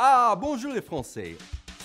Ah, bonjour les Français.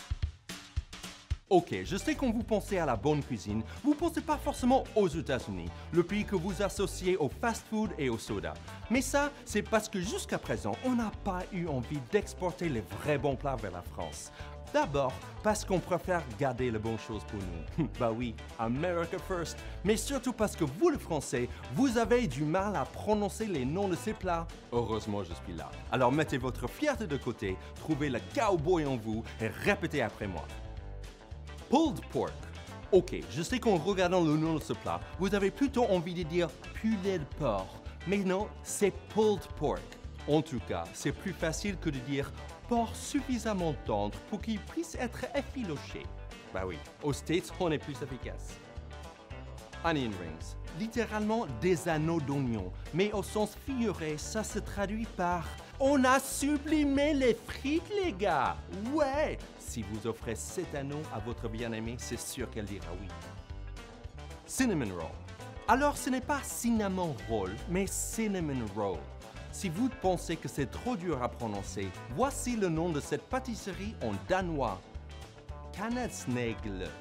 Ok, je sais quand vous pensez à la bonne cuisine, vous pensez pas forcément aux États-Unis, le pays que vous associez au fast-food et au soda. Mais ça, c'est parce que jusqu'à présent, on n'a pas eu envie d'exporter les vrais bons plats vers la France. D'abord, parce qu'on préfère garder les bonnes choses pour nous. Bah oui, America first. Mais surtout parce que vous, les Français, vous avez du mal à prononcer les noms de ces plats. Heureusement, je suis là. Alors mettez votre fierté de côté, trouvez le cowboy en vous et répétez après moi. Pulled pork. Ok, je sais qu'en regardant le nom de ce plat, vous avez plutôt envie de dire poulet de porc. Mais non, c'est pulled pork. En tout cas, c'est plus facile que de dire porc suffisamment tendre pour qu'il puisse être effiloché. Bah oui, aux States, on est plus efficace. Onion rings, littéralement des anneaux d'oignon, mais au sens figuré, ça se traduit par « On a sublimé les frites, les gars !» Ouais! Si vous offrez cet anneau à votre bien-aimée, c'est sûr qu'elle dira oui. Cinnamon roll. Alors, ce n'est pas cinnamon roll, mais cinnamon roll. Si vous pensez que c'est trop dur à prononcer, voici le nom de cette pâtisserie en danois. Kanelsnegl.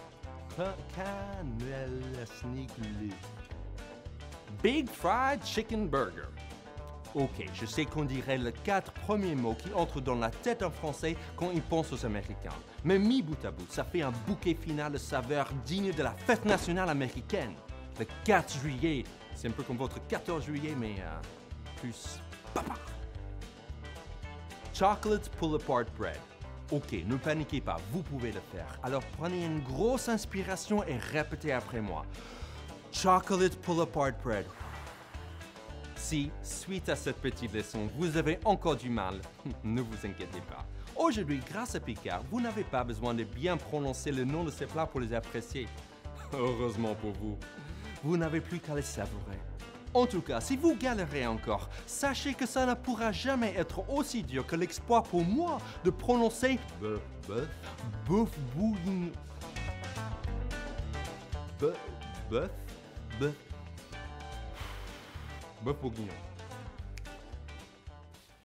Kanelsnegl. Big Fried Chicken Burger. Ok, je sais qu'on dirait les 4 premiers mots qui entrent dans la tête d'un Français quand il pense aux Américains. Mais mis bout à bout, ça fait un bouquet final de saveurs digne de la fête nationale américaine. Le 4 juillet, c'est un peu comme votre 14 juillet, mais plus papa. Chocolate pull-apart bread. Ok, ne paniquez pas, vous pouvez le faire. Alors prenez une grosse inspiration et répétez après moi. Chocolate pull-apart bread. Si, suite à cette petite leçon, vous avez encore du mal, ne vous inquiétez pas. Aujourd'hui, grâce à Picard, vous n'avez pas besoin de bien prononcer le nom de ces plats pour les apprécier. Heureusement pour vous, vous n'avez plus qu'à les savourer. En tout cas, si vous galérez encore, sachez que ça ne pourra jamais être aussi dur que l'exploit pour moi de prononcer bœuf bourguignon. Bœuf bourguignon.